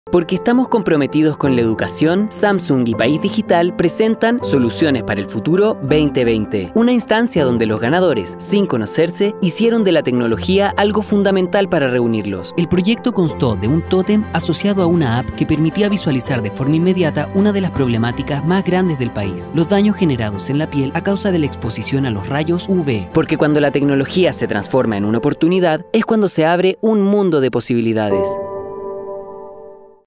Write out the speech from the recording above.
Porque estamos comprometidos con la educación, Samsung y País Digital presentan Soluciones para el Futuro 2020, una instancia donde los ganadores, sin conocerse, hicieron de la tecnología algo fundamental para reunirlos. El proyecto constó de un tótem asociado a una app que permitía visualizar de forma inmediata una de las problemáticas más grandes del país: los daños generados en la piel a causa de la exposición a los rayos UV. Porque cuando la tecnología se transforma en una oportunidad, es cuando se abre un mundo de posibilidades.